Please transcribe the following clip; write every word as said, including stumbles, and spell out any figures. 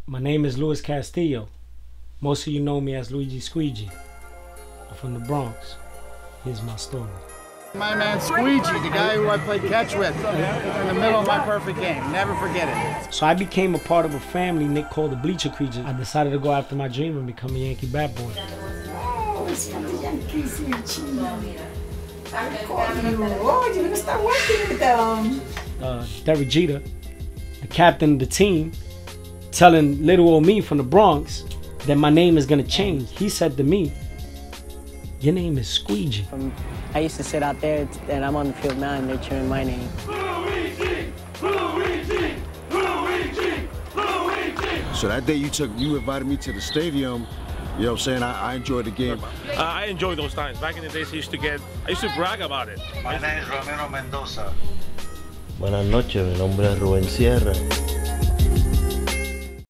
My name is Luis Castillo. Most of you know me as Luigi Squeegee. I'm from the Bronx. Here's my story. My man Squeegee, the guy who I played catch with in the middle of my perfect game. Never forget it. So I became a part of a family Nick called the Bleacher Creatures. I decided to go after my dream and become a Yankee bat boy. Oh, it's from the Yankees here, I call you. Oh, you're gonna start working with them. Uh, Derek Jeter, the captain of the team, telling little old me from the Bronx that my name is gonna change. He said to me, "Your name is Squeegee." Um, I used to sit out there, and I'm on the field now, and they're cheering my name. Luigi! Luigi! Luigi! Luigi! So that day you took, you invited me to the stadium. You know what I'm saying? I, I enjoyed the game. Uh, I enjoyed those times. Back in the days, I used to get, I used to brag about it. My name is Ramiro Mendoza. Buenas noches, mi nombre es Rubén Sierra.